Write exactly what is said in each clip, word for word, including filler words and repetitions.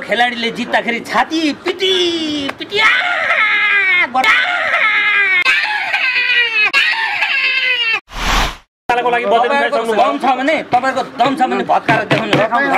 खेलाडीले जित्दाखेरि छाती पिटी पिटिया को लागि बदलिन सक्नु दम छ भने तपाईको दम छ भने भत्काएर देखाउनु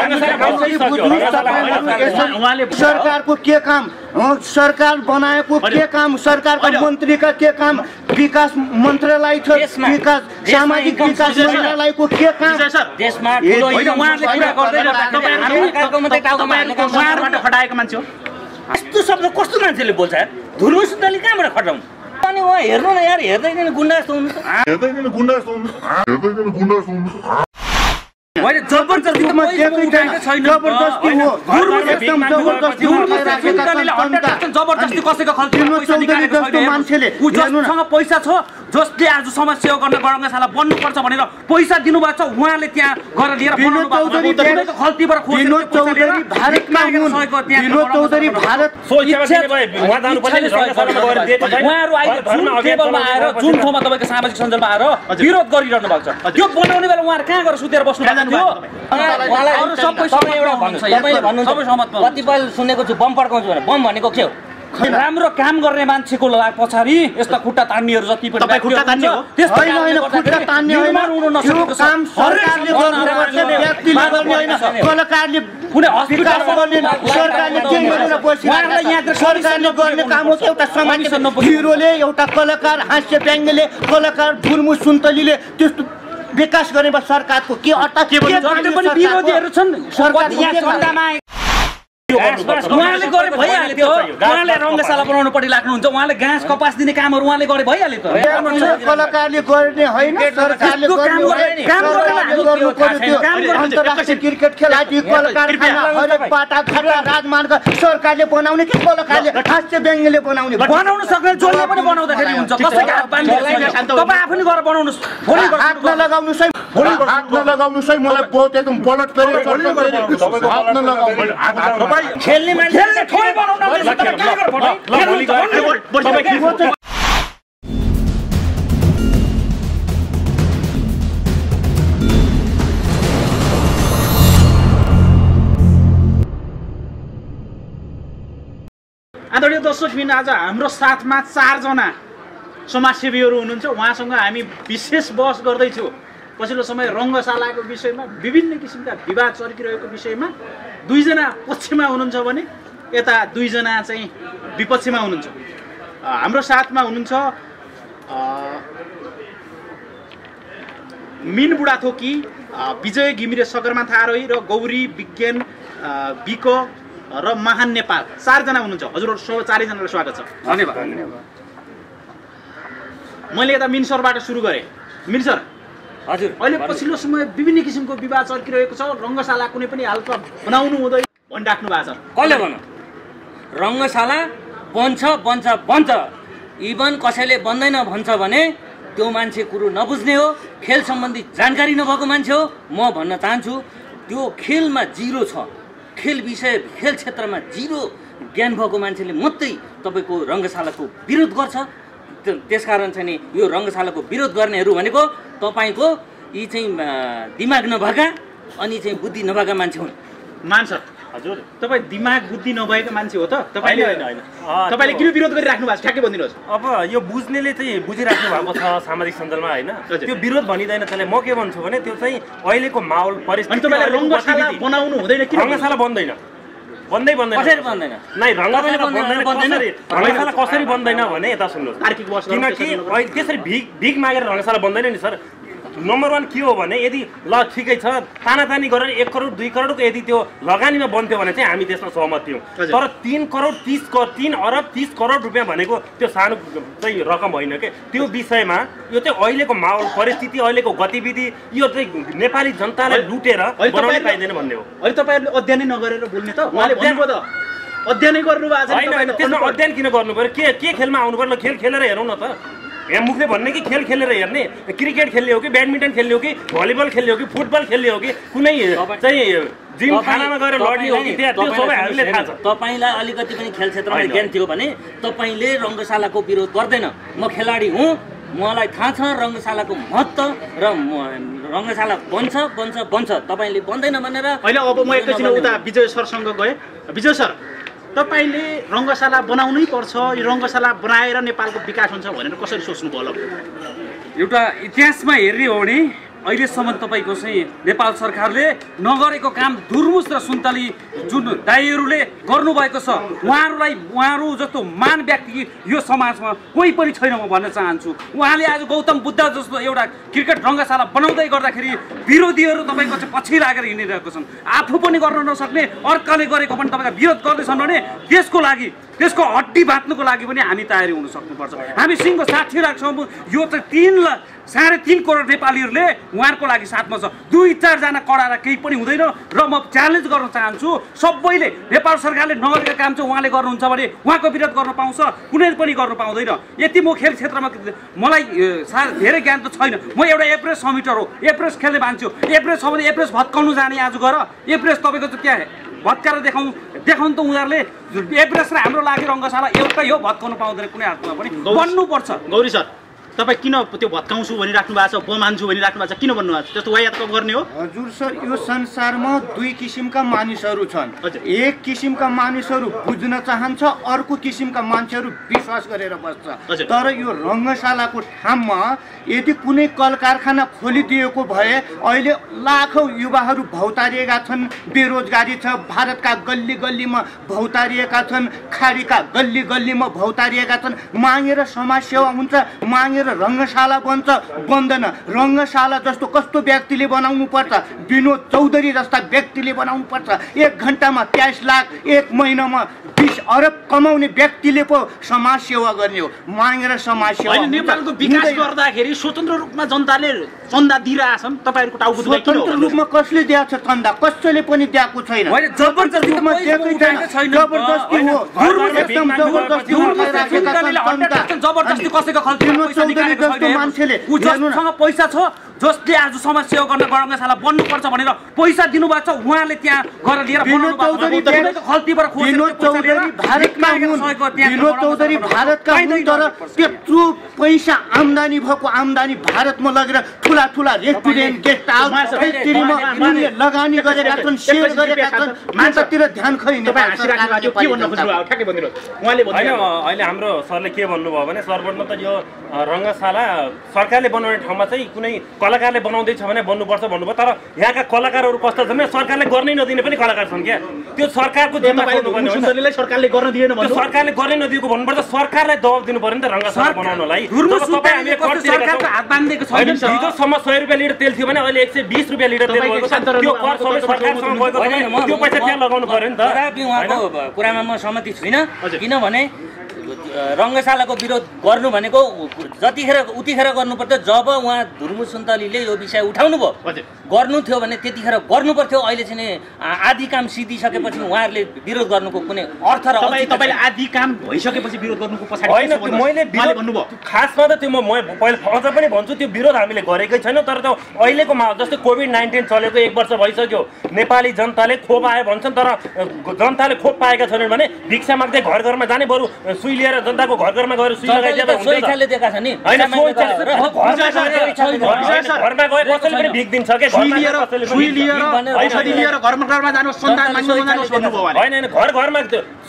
उहाँले सरकारको के काम सरकार बनाएको के काम सरकारका मन्त्रीका के काम विकास मन्त्रालय छ विकास सामाजिक विकास मन्त्रालयको के काम देशमा ठुलो उहाँले कुरा गर्दैन सरकारको मात्रै टाउकोमा उहाँबाट खटाएको मान्छे हो यस्तो शब्द कस्तो मान्छेले बोल्छ धुर्म सुन्तले कहाँबाट खटाउनु अनि उहाँ हेर्नु न यार हेर्दैन गुन्डा जस्तो हुनु हेर्दैन गुन्डा जस्तो हुनु हेर्दैन गुन्डा जस्तो हुनु मैले जबरजस्ती त छैन जबरजस्ती हो एकदम जबरजस्ती जबरजस्ती कसैको खल्ती मान्छेले जससँग पैसा छ जसले आज समाज सेवा गर्न गरङ्गशाला बन्नुपर्छ भनेर पैसा दिनुभएको छ उहाँले त्यहाँ गएर लिएर विनोद चौधरी खल्तीबाट विनोद चौधरी भारतमा हुन् विनोद चौधरी भारत उहाँहरू आएर जुन टेबलमा आएर जुन ठाउँमा तपाईँको सामाजिक सञ्जालमा आएर विरोध गरिरहनु भएको छ त्यो बनाउने बेला उहाँहरू कहाँ गएर सुतेर बस्नु कतिपय सुनेको छु बम पड्काउँछु भने बम भनेको के हो राम्रो काम गर्ने मान्छेको पछाडि यस्ता खुट्टा तान्नेहरू जति पनि खुट्टा तान्ने हो हैन हैन खुट्टा तान्ने होइन त्यो काम सरकारले गर्नुपर्छ व्यक्तिले गर्ने होइन कलाकारले कुनै हस्पिटल गर्ने सरकारले के गरेर बसिरहेको यहाँ सरकारले गर्ने काम हो एउटा सामाजिक हिरोले एउटा कलाकार हास्य व्यङ्ग्यले कलाकार धुर्मु सुन्तलीले त्यस्तो विकास गर्ने सरकारको के अर्थ के पनि विरोधीहरू छन् सरकार यहाँ सन्दामा उहाँले गरे भइहाल्यो त्यो उहाँले रङ्गशाला बनाउनु पट्टि लाग्नुहुन्छ उहाँले घाँस कपास दिने कामहरू उहाँले गरे भइहाल्यो त कलाकारले गर्ने होइन सरकारले अन्तर्राष्ट्रिय क्रिकेट खेलाडी कलाकार हरेक बाटा घाटा राजमार्ग सरकारले बनाउने कि कलाकारले हास्य व्यङ्ग्यले बनाउने बनाउन सक्ने जसले पनि बनाउँदाखेरि हुन्छ कसैको हात पानी तपाईँ आफै गएर बनाउनुहोस् हात नलगाउनुहोस् है हात नलगाउनुहोस् है मलाई बहुत एकदम पलट पेरे खेल्ने मान्छेले ठोइ बनाउन आदरणीय दर्शकबिन आज हाम्रो साथमा चारजना समाजसेवीहरू हुनुहुन्छ उहाँसँग हामी विशेष बहस गर्दैछौँ पछिल्लो समय रङ्गशालाको विषयमा विभिन्न किसिमका विवाद चर्किरहेको विषयमा दुईजना पक्षमा हुनुहुन्छ भने यता दुईजना चाहिँ विपक्षमा हुनुहुन्छ हाम्रो साथमा हुनुहुन्छ मिन बुढाथोकी विजय घिमिरे सगरमाथा आरोही र गौरी विज्ञान बिक र महान नेपाल चारजना हुनुहुन्छ हजुरहरू सब चारैजनालाई स्वागत छ धन्यवाद मैले यता मिन सरबाट सुरु गरेँ मिन सर हजुर अहिले पछिल्लो समय विभिन्न किसिमको विवाद चर्किरहेको छ रङ्गशाला कुनै पनि हालत बनाउनु हुँदै भनिराख्नु भएको छ कसले भन्नु रङ्गशाला बन्छ बन्छ बन्छ इभन कसैले बन्दैन भन्छ भने त्यो मान्छे कुरो नबुझ्ने हो खेल सम्बन्धी जानकारी नभएको मान्छे हो म भन्न चाहन्छु त्यो खेलमा जिरो छ खेल विषय खेल क्षेत्रमा जिरो ज्ञान भएको मान्छेले मात्रै तपाईँको रङ्गशालाको विरोध गर्छ त्यसकारण चाहिँ नि यो रङ्गशालाको विरोध गर्नेहरू भनेको तपाईँको यी चाहिँ दिमाग नभएका अनि चाहिँ बुद्धि नभएका मान्छे हुन् मान सर हजुर तपाईँ दिमाग बुद्धि नभएका मान्छे हो त तपाईँले होइन होइन तपाईँले किन विरोध गरिराख्नु भएको छ ठ्याक्कै भनिदिनुहोस् अब यो बुझ्नेले चाहिँ बुझिराख्नु भएको छ सामाजिक सञ्जालमा होइन त्यो विरोध भनिँदैन त्यसलाई म के भन्छु भने त्यो चाहिँ अहिलेको माहौल परिस्थिति रङ्गशाला बनाउनु हुँदैन कि रङ्गशाला बन्दैन बन्दै बन्दैन कसरी बन्दैन नै रङ्गशाला बन्दैन रङ्गशाला कसरी बन्दैन भने यता सुन्नुहोस् तार्किक बस किनकि त्यसरी भिख भिख मागेर रङ्गशाला बन्दैन नि सर नम्बर वान के हो भने यदि ल ठिकै छ तानातानी गरेर एक करोड दुई करोडको यदि त्यो लगानीमा बन्थ्यो भने चाहिँ हामी त्यसमा सहमत थियौँ तर तीन करोड तिस तीन अरब तिस करोड रुपियाँ भनेको त्यो सानो चाहिँ रकम होइन के त्यो विषयमा यो चाहिँ अहिलेको माहौल परिस्थिति अहिलेको गतिविधि यो चाहिँ नेपाली जनतालाई लुटेर बनाउनै पाइँदैन भन्ने हो अहिले तपाईँहरूले अध्ययनै नगरेर बोल्ने त उहाँले भन्नुभयो त अध्ययनै गर्नु भएको छैन त्यसमा अध्ययन किन गर्नु पर्यो के के खेलमा आउनु पर्यो खेल खेलेर हेरौँ न त यहाँ मुखले भन्ने कि खेल खेलेर हेर्ने क्रिकेट खेल्ने हो कि ब्याडमिन्टन खेल्ने हो कि भलिबल खेल्ने हो कि फुटबल खेल्ने हो कि कुनै चाहिँ जिम खानामा गएर लड्ने हो कि त्यो सबै हामीले थाहा छ तपाईँलाई अलिकति पनि खेल क्षेत्रमा ज्ञान थियो भने तपाईँले रङ्गशालाको विरोध गर्दैन म खेलाडी हुँ मलाई थाहा छ रङ्गशालाको महत्त्व र रङ्गशाला बन्छ बन्छ बन्छ तपाईँले बन्दैन भनेर अहिले अब म एकैछिन उता विजय सरसँग गएँ। विजय सर, तपाईँले रङ्गशाला बनाउनै पर्छ, यो रङ्गशाला बनाएर नेपालको विकास हुन्छ भनेर कसरी सोच्नुभयो होला? एउटा इतिहासमा हेर्ने हो भने अहिलेसम्म तपाईँको चाहिँ नेपाल सरकारले नगरेको काम दुर्मुस र सुन्तली जुन दाइहरूले गर्नुभएको छ, उहाँहरूलाई उहाँहरू जस्तो मान व्यक्ति यो समाजमा कोही पनि छैन म भन्न चाहन्छु। उहाँले आज गौतम बुद्ध जस्तो एउटा क्रिकेट रङ्गशाला बनाउँदै गर्दाखेरि विरोधीहरू तपाईँको चाहिँ पछि लागेर हिँडिरहेको छन्। आफू पनि गर्न नसक्ने अर्काले गरेको पनि तपाईँका विरोध गर्दैछन् भने त्यसको लागि त्यसको हड्डी बाँच्नुको लागि पनि हामी तयारी हुन सक्नुपर्छ। हामी सिंहको साठी राख्छौँ, यो चाहिँ तिन साढे तिन करोड नेपालीहरूले उहाँहरूको लागि साथमा छ। दुई चारजना कडाएर केही पनि हुँदैन र म च्यालेन्ज गर्न चाहन्छु सबैले, नेपाल सरकारले नगरेको काम चाहिँ उहाँले गर्नुहुन्छ भने उहाँको विरोध गर्न पाउँछ, कुनै पनि गर्न पाउँदैन। यति म खेल क्षेत्रमा मलाई सा धेरै ज्ञान त छैन, म एउटा एभरेज समिटर हो, एभरेज खेल्ने मान्छे हो। एभरेज छ भने एभरेज भत्काउनु जाने आज गएर एभरेज तपाईँको चाहिँ त्यहाँ भत्काएर देखाउनु देखाउनु त उनीहरूले एभरेज र हाम्रो लागि रङ्गशाला एउटै हो, भत्काउनु पाउँदैन कुनै हातमा पनि, बन्नुपर्छ। गौरी सर, तपाईँ किन त्यो भत्काउँछु भनिराख्नु भएको छ, बम हान्छु भनिराख्नु भएको छ, किन भन्नुभएको छ? त्यस्तो वायात गर्ने हो? हजुर सर, यो संसारमा दुई किसिमका मानिसहरू छन्। एक किसिमका मानिसहरू बुझ्न चाहन्छ, अर्को किसिमका मान्छेहरू विश्वास गरेर बस्छ। तर यो रङ्गशालाको ठाउँमा यदि कुनै कल कारखाना खोलिदिएको भए अहिले लाखौँ युवाहरू भौतारिएका छन्, बेरोजगारी छ, भारतका गल्ली गल्लीमा भौतारिएका छन्, खाडीका गल्ली गल्लीमा भौतारिएका छन्। मागेर समाजसेवा हुन्छ, मागेर रङ्गशाला बन्छ, बन्दैन। रङ्गशाला जस्तो कस्तो व्यक्तिले बनाउनु पर्छ? विनोद चौधरी जस्ता व्यक्तिले बनाउनु पर्छ। एक घन्टामा तेइस लाख, एक महिनामा बिस अरब कमाउने व्यक्तिले पो समाज सेवा गर्ने हो। मागेर समाज सेवा नेपालको विकास गर्दाखेरि स्वतन्त्र रूपमा जनताले चन्दा दिइरहेछन्, तपाईँहरूको टाउको दुखाइ किन हो? स्वतन्त्र रूपमा कसले दिएको छ चन्दा? कसैले पनि दिएको छैन। जबरजस्ती रूपमा दिएकै छैन, जबरजस्ती हो, एकदम जबरजस्ती उठाइराखेका छन्। जबरजस्ती कसैको खल्ती जससँग पैसा छ, जसले आज समाज सेवा गर्न रङ्गशाला बन्नुपर्छ भनेर पैसा दिनुभएको छ, उहाँले त्यहाँ गएर लिएर खल्तीबाट विनोद चौधरी भारतका हुन्, विनोद चौधरी भारतका हुन्, तर त्यत्रो पैसा आम्दानी भएको आम्दानी भारतमा लगेर ठुला ठुला रेस्टुरेन्ट, गेस्ट हाउस फैक्ट्रीमा उनले लगानी गरेका छन्, सेयर गरेका छन्। मान्छेतिर ध्यान खै नेपाल सरकारले के भन्न खोज्नुभयो? ठ्याक्कै भनिदिनुहोस्। उहाँले होइन, अहिले हाम्रो सरले के भन्नुभयो भने सर्वप्रथम त यो रङ्गशाला सरकारले बनाउने ठाउँमा चाहिँ कुनै कलाकारले बनाउँदैछ भने बन्नुपर्छ भन्नुभयो। तर यहाँका कलाकारहरू कस्तो छन्, सरकारले गर्नै नदिने पनि कलाकार छन् क्या। त्यो सरकारको सुन्दरीलाई सरकारले गर्न दिएन भन्नु, सरकारले गर्नै नदिएको भन्नुपर्छ। सरकारलाई दबाब दिनु पर्यो नि त रङ्गशाला बनाउनलाई। हिजोसम्म सय रुपियाँ लिटर तेल थियो भने अहिले एक सय बिस रुपियाँ लिटर तेल भएको छ। त्यो कर सबै सरकारसँग गएको छ, त्यो पैसा त्यहाँ लगाउनु पर्यो नि त। उहाँको कुरामा म सहमति छुइनँ, किनभने रङ्गशालाको विरोध गर्नु भनेको जतिखेर उतिखेर गर्नुपर्छ जब उहाँ धुर्मु सुन्तलीले यो विषय उठाउनु भयो। गर्नु थियो भने त्यतिखेर गर्नु पर्थ्यो। अहिले चाहिँ आधी काम सिधिसकेपछि उहाँहरूले विरोध गर्नुको कुनै अर्थ र तपाईँले आधी काम भइसकेपछि विरोध गर्नुको पछाडि होइन, मैले भन्नुभयो खासमा त त्यो म पहिला अझ पनि भन्छु त्यो विरोध हामीले गरेकै छैनौँ। तर त्यो अहिलेको माहौल जस्तै कोभिड नाइन्टिन चलेको एक वर्ष भइसक्यो, नेपाली जनताले खोप आयो भन्छन्, तर जनताले खोप पाएका छैनन् भने भिक्षा माग्दै घर घरमा जाने, बरु सुई लिएर जनताको घर घरमा गएर सुई लगाइदिएर घरमा गएर कसैले पनि भिख दिन्छ के, होइन घर घरमा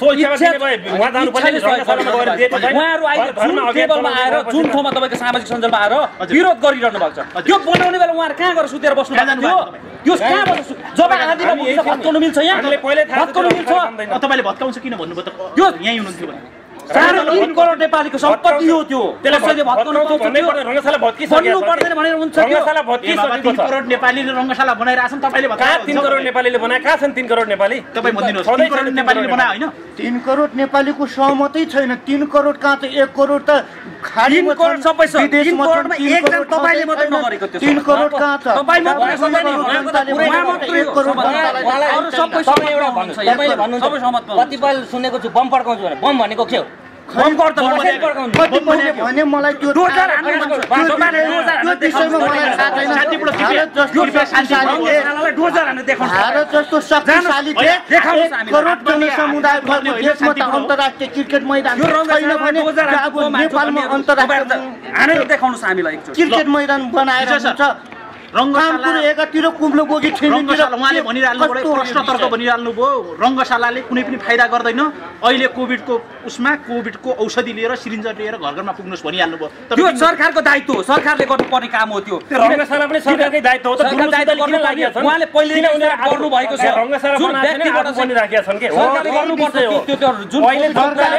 जुन ठाउँमा तपाईँको सामाजिक सञ्जालमा आएर विरोध गरिरहनु भएको छ, त्यो बनाउने बेला उहाँहरू कहाँ गएर सुतेर बस्नु भएको थियो? जब आदिमा भत्काउनु मिल्छ, यहाँ भत्काउनु मिल्छ। तपाईँले भत्काउँछ किन भन्नुभयो त? त्यो यहीँ हुनुहुन्थ्यो भने साढे तीन करोड नेपालीको सम्पत्ति हो त्यो, त्यसले भत्काउनु रङ्गशाला भन्नु पर्दैन भनेर हुन्छ। रङ्गशाला भत्किसकेको तीन करोड नेपालीले रङ्गशाला बनाइरहेछन्, तपाईँले कहाँ तीन करोड नेपालीले बनाए? कहाँ छन् तीन करोड नेपाली? तपाईँ भनिदिनुहोस्, तीन करोड नेपालीले बनायो होइन? तीन करोड नेपालीको सहमतै छैन। तीन करोड कहाँ त एक करोड त तीन करोड सबै छ। तीन करोडमा एकजना तपाईँले मात्रै नगरेको त्यो तीन करोड कहाँ छ? तपाईँ मात्रै सबै अरू सबै सबै एउटा भन्छ। तपाईँले भन्नुहुन्छ कतिपय सुनेको छु बम पड्काउँछु भने, बम भनेको के हो? भने मलाई त्यो भारत जस्तो शक्तिशाली करोड जनसमुदाय भएको देशमा त अन्तर्राष्ट्रिय क्रिकेट मैदान छैन भने अब नेपालमा अन्तर्राष्ट्रिय देखाउनुहोस् हामीलाई क्रिकेट मैदान बनाएर हुन्छ। रङ्गशाला एकातिर कुम्लो बोकी रङ्गशाला उहाँले भनिरहनु भयो प्रश्न तर्क भनिरहनु भयो रङ्गशालाले कुनै पनि फाइदा गर्दैन अहिले कोभिडको उसमा कोभिडको औषधि लिएर सिरिन्जर लिएर घर घरमा पुग्नुहोस् भनिहाल्नु भयो त्यो सरकारको दायित्व हो सरकारले गर्नुपर्ने काम हो त्यो रङ्गशाला पनि सरकारकै दायित्व हो त उहाँले पहिले गर्नु भएको छ जुन व्यक्तिबाट पनि राखेका छन् के सरकारले गर्नुपर्छ त्यो जुन अहिले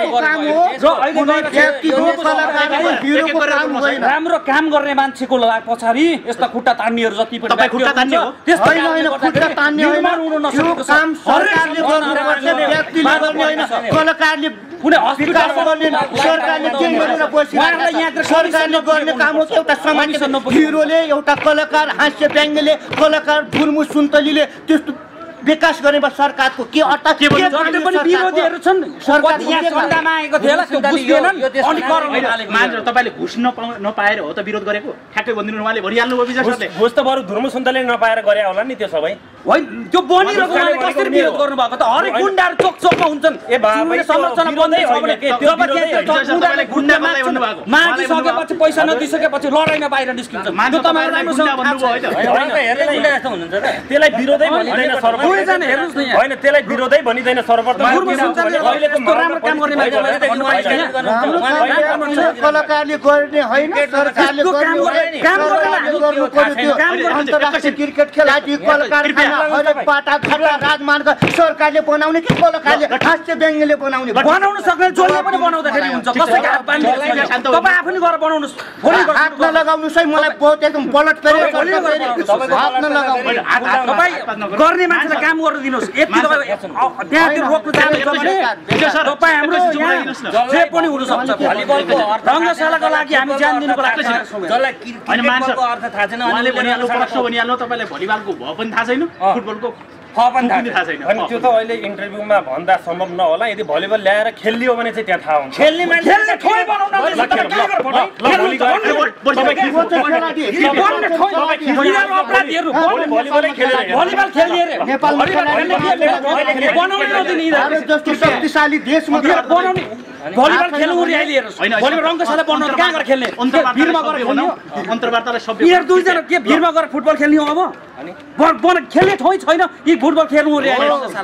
राम्रो काम गर्ने मान्छेको पछाडि यस्ता खुट्टा तान्नेहरू जति पनि खुट्टा तान्ने हो होइन होइन खुट्टा तान्ने होइन त्यो काम सरकारले गर्नुपर्छ व्यक्तिले गर्ने होइन कलाकारले कुनै हस्पिटल सरकारले के गरेर बसिरहेको छ सरकारले गर्ने काम हो एउटा समाज हिरोले एउटा कलाकार हाँस्य व्यङ्ग्यले कलाकार धुर्मु सुन्तलीले त्यस्तो विकास गर्ने सरकारको के अर्थ के पनि विरोधीहरू छन् सरकार यहाँ सन्दामा आएको थियो होला त्यो बुझ्दैनन् अनि कराउन थालेको मान्छे तपाईले घुस नपाएर हो त विरोध गरेको ठ्याक्कै भनिदिनु उहाँले भनिहाल्नु भयो विजय सरले घुस त बरु धुर्मु सुन्तले नपाएर गरे होला नि त्यो सबै होइन त्यो बनिरहेको उहाँले कसरी विरोध गर्नु भएको त हरेक गुण्डाहरू चोक चोकमा हुन्छन् ए बाबा संरचना बन्दै छ भने तपाईले गुण्डा मलाई भन्नु भएको मागिसकेपछि पैसा नदिइसकेपछि लडाइमा बाहिर निस्किन्छ त्यो तपाईहरु राम्रोसँग भन्नुभयो होइन हेर्दै गुण्डा जस्तो हुनुहुन्छ त त्यसलाई विरोधै भनिदैन सर्व दुईजना हेर्नुस् न यहाँ होइन त्यसलाई विरोधै भनिदैन सर्वप्रथम अहिलेको राम्रो काम गर्ने कलाकारले गर्ने होइन सरकारले अन्तर्राष्ट्रिय क्रिकेट खेलाडी कलाकार हरेक पाटा घाटा राजमार्ग सरकारले बनाउने कि कलाकारले हाँस्य व्यङ्ग्यले बनाउने बनाउन सक्ने जसले पनि बनाउँदाखेरि हुन्छ कसैको हात पानी तपाईँ आफै गएर बनाउनुहोस् हात नलगाउनुहोस् है मलाई बहुत एकदम पलट फेरि हात नलगाउनु तपाईँ गर्ने मान्छेलाई काम गर्न दिनुहोस् यति त्यहाँतिर रोक्नु जानुहुन्छ भने तपाईँ हाम्रो जे पनि हुनसक्छ भलिबलको रङ्गशालाको लागि हामी ज्यान दिनुको लागि जसलाई क्रिकेटको अर्थ थाहा छैन उहाँले भनिहाल्नु प्रश्न भनिहाल्नु तपाईँलाई भलिबलको भयो पनि थाहा छैन फुटबलको पनि थाहा छैन अनि त्यो त अहिले इन्टरभ्यूमा भन्दा सम्भव नहोला यदि भलिबल ल्याएर खेलियो भने चाहिँ त्यहाँ थाहा हुन्छ खेल्ने मान्छे ठोइ बनाउन भलिबल खेल्ने रे जस्तो शक्तिशाली देशमा बनाउने भलिबल खेल्नु रे अहिले हेर्नुस् भलिबल रङ्गशाला बनाउनु कहाँ गएर खेल्ने भिरमा गएर खेल्ने अन्तर्वार्तालाई सबै यिनीहरू दुईजना के भिरमा गएर फुटबल खेल्ने हो अब अनि खेल्ने ठाउँ छैन यी फुटबल खेल्नु रे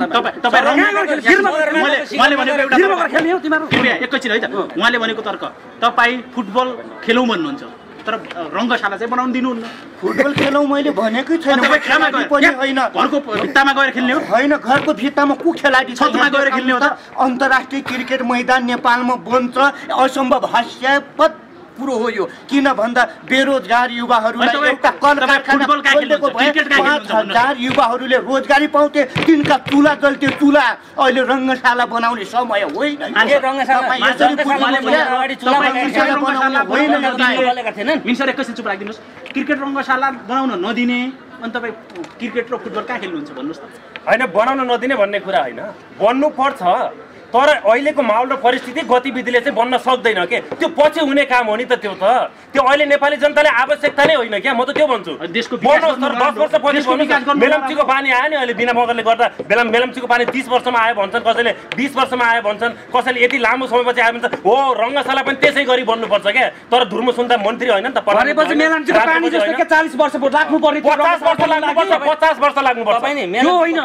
एकैछिन है त उहाँले भनेको तर्क तपाईँ फुटबल खेलौँ भन्नुहुन्छ तर रङ्गशाला चाहिँ बनाउनु दिनुहुन्न फुटबल खेलौँ मैले भनेकै छैन होइन घरको भित्तामा गएर खेल्ने हो होइन घरको भित्तामा को खेलाडी छतमा गएर खेल्ने हो त अन्तर्राष्ट्रिय क्रिकेट मैदान नेपालमा बन्छ असम्भव हास्यास्पद कुरो हो यो किन भन्दा बेरोजगार युवाहरूलाई एउटा कल कारखाना खोलेको भए पाँच हजार युवाहरूले रोजगारी पाउँथे तिनका चुला जल्थे चुला अहिले रङ्गशाला बनाउने समय होइन मिन्सर एकैछिन चुप राखिदिनुहोस् क्रिकेट रङ्गशाला बनाउन नदिने अनि तपाईँ क्रिकेट र फुटबल कहाँ खेल्नुहुन्छ भन्नुहोस् त होइन बनाउन नदिने भन्ने कुरा होइन बन्नु पर्छ तर अहिलेको माहौल र परिस्थिति गतिविधिले चाहिँ बन्न सक्दैन के त्यो पछि हुने काम हो नि त त्यो त त्यो अहिले नेपाली जनताले आवश्यकता नै होइन क्या म त त्यो भन्छु देशको दस वर्ष पछि मेलम्चीको पानी आयो नि अहिले बिना मगरले गर्दा बेला मेलम्चीको पानी तीस वर्षमा आयो भन्छन् कसैले बिस वर्षमा आयो भन्छन् कसैले यति लामो समयपछि आयो भन्छ हो रङ्गशाला पनि त्यसै गरी बन्नुपर्छ क्या तर धुर्म सुन्दा मन्त्री होइन नि त भनेपछि मेलम्चीको पानी जस्तो के चालीस वर्ष लाग्नु पर्ने पचास वर्ष लाग्नुपर्छ पचास वर्ष लाग्नुपर्छ त्यो होइन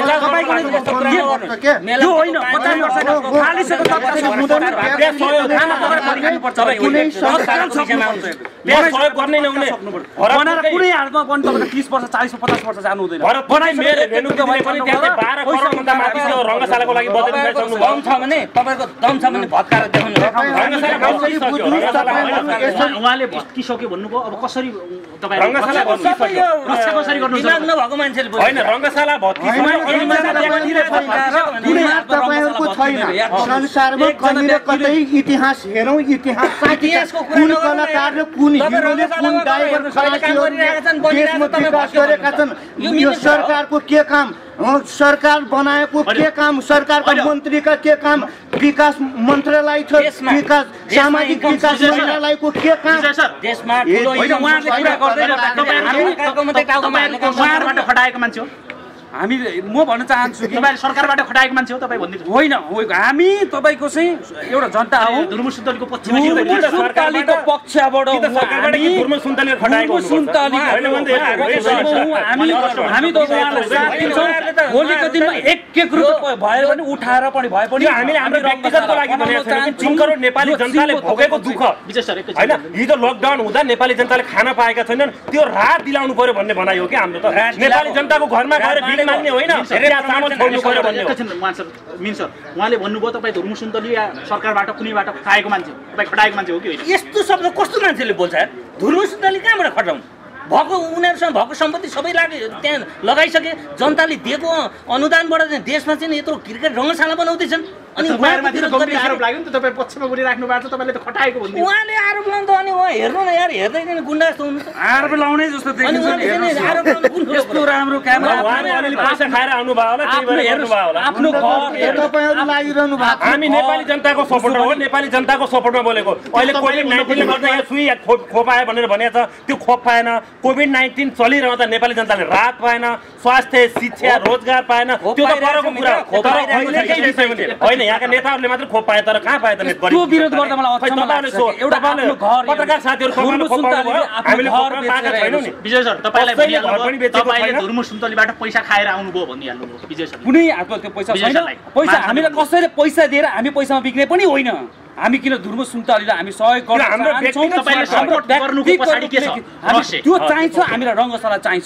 त्यो होइन पचास वर्ष खालिसकेको गर्ने नहुने कुनै हालमा पनि तपाईँको तिस वर्ष चालिस पचास वर्ष जानु हुँदैन रङ्गशालाको लागि दम छ भने तपाईँको दम छ भने भत्काएर देखाउनु उहाँले भत्किसक्यो भन्नुभयो अब कसरी कसरी गर्नु नभएको मान्छेले होइन रङ्गशाला तपाईँहरूको छैन संसारमा कहीँ र कतै इतिहास हेरौँ इतिहास कुन कलाकार र कुन हिरोले कुन ड्राइभर देशमा विकास गरेका छन् यो सरकारको के काम सरकार बनाएको के काम सरकारका मन्त्रीका के काम विकास मन्त्रालय छ विकास सामाजिक विकास मन्त्रालयको के काम देशमा फटाएको मान्छे हो हामी म भन्न चाहन्छु कि तपाईले सरकारबाट खटाएको मान्छे हो तपाईँ भनिदिनु होइन हामी तपाईँको चाहिँ एउटा जनता हो धुर्मु सुन्तलीको पक्षमा के धुर्मु सुन्तलीको पक्षबाट हामी त उहाँलाई साथ दिन्छौँ भोलिको दिनमा एक एक रुपियाँ भयो भने उठाएर पनि भए पनि हामीले हाम्रो व्यक्तिगतको लागि भनेको छैन तीन करोड नेपाली जनताले भोगेको दुःख विजय सर एकैछिन हैन हिजो लकडाउन हुँदा नेपाली जनताले खाना पाएका छैनन् त्यो राहत दिलाउनु पर्यो भन्ने भनाइ हो कि हाम्रो त नेपाली जनताको घरमा गएर भिड माग्ने होइन चामल छोड्नु पर्यो भन्ने एकैछिन मान सर मिन सर उहाँले भन्नुभयो तपाईँ धुर्मु सुन्तली या सरकारबाट कुनैबाट खटाएको मान्छे हो तपाईँ खटाएको मान्छे हो कि होइन यस्तो शब्द कस्तो मान्छेले बोल्छ यार धुर्मु सुन्तली कहाँबाट खटाउनु भएको उनीहरूसँग भएको सम्पत्ति सबै लाग्यो त्यहाँ लगाइसके जनताले दिएको अनुदानबाट चाहिँ देशमा चाहिँ यत्रो क्रिकेट रङ्गशाला बनाउँदैछन् अनि तपाईँहरूमाथि त गम्भीर आरोप लाग्यो नि त तपाईँ पक्षमा बोलिराख्नु भएको छ तपाईँले त खटाएको भन्नु उहाँले आरोप लाउनु त अनि उहाँ हेर्नु न यार हेर्दै किन गुन्डा जस्तो हुनुहुन्छ आरोप लाउने जस्तो अनि उहाँले चाहिँ आरोप लाउनु कुन कुरो यस्तो राम्रो काम उहाँले अलिअलि पैसा खाएर आउनु भयो होला त्यही भएर गर्नु भयो होला आफ्नो घर तपाईँहरू लागिरहनु भएको हामी नेपाली जनताको सपोर्टर हो नेपाली जनताको सपोर्टमा बोलेको अहिले कोभिड नाइन्टिनले गर्दा यहाँ सुई खोप खोप आयो भनेर भनेको छ त्यो खोप पाएन कोभिड नाइन्टिन चलिरहँदा नेपाली जनताले राहत पाएन स्वास्थ्य शिक्षा रोजगार पाएन त्यो त परको कुरा तर अहिलेकै विषय होइन यहाँका नेताहरूले मात्र खोप पाए तर कहाँ पाए त त्यो विरोध गर्दा मलाई अचम्म लाग्छ एउटा आफ्नो घर पत्रकार साथीहरू सबैले खोप पाउनुभयो हामीले खोप पाएका छैनौँ नि विजय सर तपाईँलाई भनिहाल्नु तपाईँले धुर्मु सुन्तलीबाट पैसा खाएर आउनुभयो भनिहाल्नु भयो विजय सर कुनै हातमा त्यो पैसा छैन पैसा हामीलाई कसैले पैसा दिएर हामी पैसामा बिक्ने पनि होइन हामी किन धुर्मु सुन्तलीलाई हामी सहयोग गर्न त्यो चाहिन्छ हामीलाई रङ्गशाला चाहिन्छ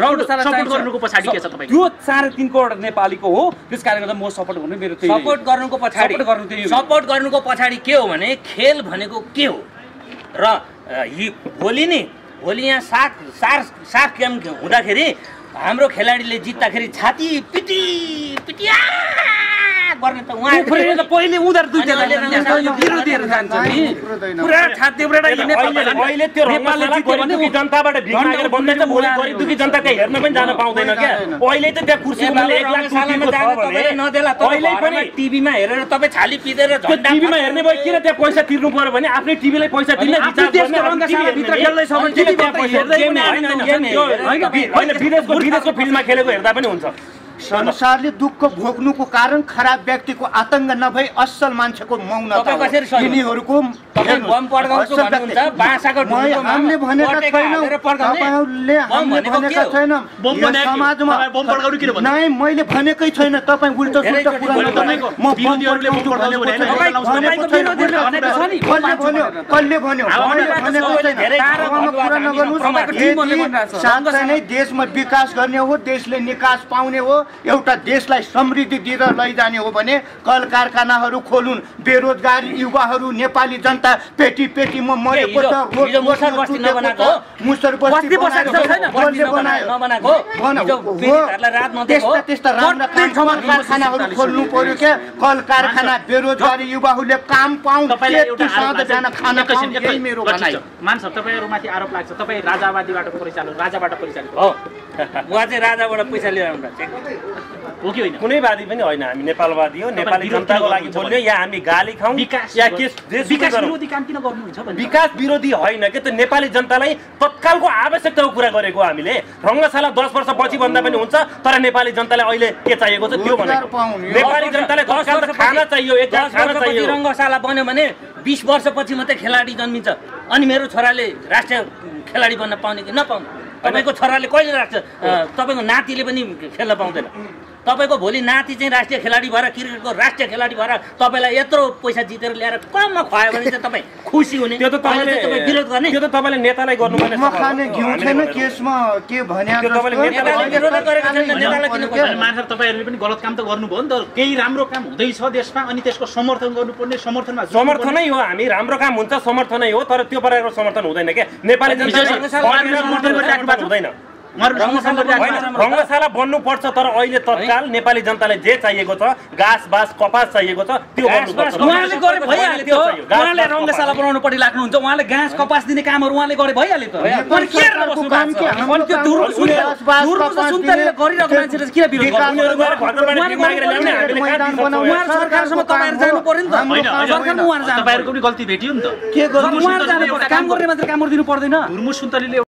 त्यो साढे तीन करोड नेपालीको हो त्यस कारणले गर्दा म सपोर्ट गर्नु मेरो सपोर्ट गर्नुको पछाडि सपोर्ट गर्नुको पछाडि के हो भने खेल भनेको के हो र भोलि नि भोलि यहाँ साग सार साग गेम हुँदाखेरि हाम्रो खेलाडीले जित्दाखेरि छाती पिटी पिटिया गर्ने त उहाँ पहिले उनीहरू दुईटा विरोधीहरू जान्छ नि पुरा छाती अहिले त्यो जनताबाट भिख मागेर बन्दैछ भोलि गरिब दुखी जनता त्यहाँ हेर्न पनि जान पाउँदैन क्या अहिले त त्यहाँ कुर्सी एक लाख सालमा नदेला अहिले पनि टिभीमा हेरेर तपाईँ छाली पिदेर टिभीमा हेर्ने भयो किन त्यहाँ पैसा तिर्नु पर्यो भने आफ्नै टिभीलाई पैसा तिर्ने विदेशको विदेशको फिल्डमा खेलेको हेर्दा पनि हुन्छ संसारले दुःख भोग्नुको कारण खराब व्यक्तिको आतंक नभई असल मान्छेको मौनता यिनीहरूको हामीले भनेका छैनौँ तपाईँहरूले हामीले भनेका छैनौँ समाजमा नै मैले भनेकै छैन तपाईँ उल्टो सुल्टो कुरा कसले भन्यो साँच्चै नै देशमा विकास गर्ने हो देशले निकास पाउने हो एउटा देशलाई समृद्धि दिएर लैजाने हो भने कल कारखानाहरू खोलुन् बेरोजगार युवाहरू नेपाली जनता पेटी पेटीमा मरेको छ मुसर बस्ती त्यस्ता त्यस्ता राम्रा कारखानाहरू खोल्नु पर्यो क्या कल कारखाना बेरोजगारी युवाहरूले काम पाउन् मेरो भनाइ मान्छ तपाईँहरूमाथि आरोप लाग्छ तपाईँ राजावादीबाट परिचालन राजाबाट परिचालित हो उहाँ चाहिँ राजाबाट पैसा लिएर आउनुहुन्छ हो कि होइन कुनै वादी पनि होइन हामी नेपालवादी हो नेपाली जनताको लागि बोल्ने या हामी गाली खाउँ या के विकास विरोधी काम किन गर्नुहुन्छ विकास विरोधी होइन के त नेपाली जनतालाई तत्कालको आवश्यकताको कुरा गरेको हामीले रङ्गशाला दस वर्ष पछि भन्दा पनि हुन्छ तर नेपाली जनतालाई अहिले के चाहिएको छ त्यो भनेको नेपाली जनतालाई तत्काल त खाना चाहियो एक खाना चाहियो रङ्गशाला बन्यो भने बिस वर्षपछि मात्रै खेलाडी जन्मिन्छ अनि मेरो छोराले राष्ट्रिय खेलाडी बन्न पाउने कि नपाउने तपाईँको छोराले कहिले राख्छ तपाईँको नातिले पनि खेल्न पाउँदैन तपाईँको भोलि नाति चाहिँ राष्ट्रिय खेलाडी भएर क्रिकेटको राष्ट्रिय खेलाडी भएर तपाईँलाई यत्रो पैसा जितेर ल्याएर कममा खुवायो भने चाहिँ तपाईँ खुसी हुने त्यो त तपाईँले विरोध गर्ने त्यो त तपाईँले नेतालाई गर्नुपर्ने खाने घिउ छैन केसमा के भने मान्छे तपाईँहरूले पनि गलत काम त गर्नुभयो नि त केही राम्रो काम हुँदैछ देशमा अनि त्यसको समर्थन गर्नुपर्ने समर्थनमा समर्थनै हो हामी राम्रो काम हुन्छ समर्थनै हो तर त्यो प्रकारको समर्थन हुँदैन क्या नेपाली जनता हुँदैन रङ्गशाला बन्नु पर्छ तर अहिले तत्काल नेपाली जनतालाई जे चाहिएको छ घाँस बाँस कपास चाहिएको छ त्यो गर्नुपर्छ उहाँले गरे भइहाल्यो उहाँले रङ्गशाला बनाउनुपट्टि लाग्नुहुन्छ उहाँले घाँस कपास दिने कामहरू उहाँले गरे भइहाल्यो त गरिरहेको मान्छेले किन विरोध सरकारसम्म तपाईँहरू जानु पर्यो नि त सरकारमा उहाँहरू तपाईँहरूको पनि गल्ती भेटियो नि त के गर्नु काम गर्ने मात्र काम गरिदिनु पर्दैन धुर्मु सुन्तलीले